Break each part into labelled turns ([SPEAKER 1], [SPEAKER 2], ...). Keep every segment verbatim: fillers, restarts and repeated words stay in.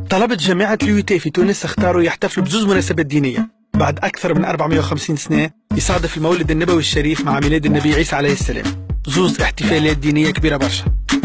[SPEAKER 1] طلبة جامعة اليو تي في تونس اختاروا يحتفلوا بزوز مناسبات دينية بعد أكثر من أربعمئة وخمسين سنة يصادف المولد النبوي الشريف مع ميلاد النبي عيسى عليه السلام. زوز احتفالات دينية كبيرة برشا.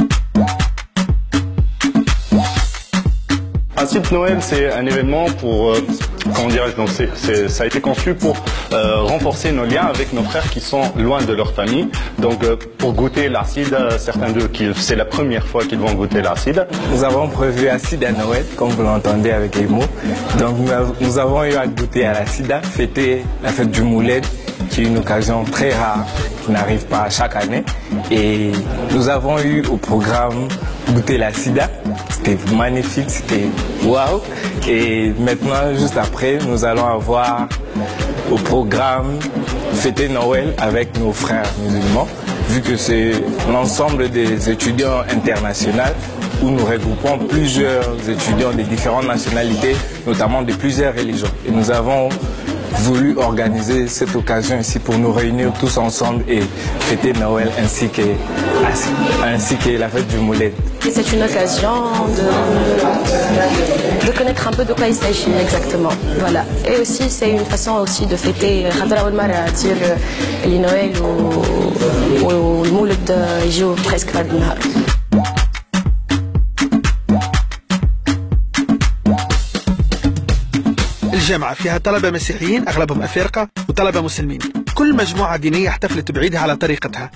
[SPEAKER 2] Le principe de Noël, c'est un événement pour, euh, comment dirais-je, donc c'est, c'est, ça a été conçu pour euh, renforcer nos liens avec nos frères qui sont loin de leur famille. Donc euh, pour goûter l'acide, certains d'eux, qui, c'est la première fois qu'ils vont goûter l'acide.
[SPEAKER 3] Nous avons prévu acide à Noël, comme vous l'entendez avec les mots. Donc nous, av- nous avons eu à goûter à l'acide, fêter la fête du Mouled, qui est une occasion très rare, qui n'arrive pas chaque année. Et nous avons eu au programme goûter la sida. C'était magnifique, c'était waouh. Et maintenant, juste après, nous allons avoir au programme fêter Noël avec nos frères musulmans, vu que c'est l'ensemble des étudiants internationaux où nous regroupons plusieurs étudiants de différentes nationalités, notamment de plusieurs religions. Et nous avons voulu organiser cette occasion ici pour nous réunir tous ensemble et fêter Noël ainsi que, ainsi que la fête du Mouled.
[SPEAKER 4] C'est une occasion de, de connaître un peu de quoi il s'agit exactement. Voilà. Et aussi c'est une façon aussi de fêter les Noël ou le Mouled joue presque pas de nahar.
[SPEAKER 1] الجامعة فيها طلبة مسيحيين أغلبهم أفارقة وطلبة مسلمين. كل مجموعة دينية احتفلت بعيدها على طريقتها.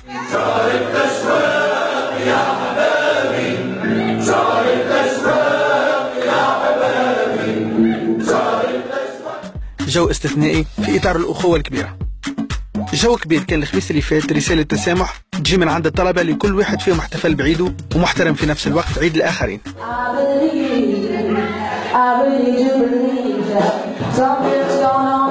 [SPEAKER 1] جو استثنائي في إطار الأخوة الكبيرة. جو كبير كان الخميس اللي فات رسالة تسامح تجي من عند الطلبة لكل واحد فيهم احتفل بعيده ومحترم في نفس الوقت عيد الآخرين. I really do believe that something's going on.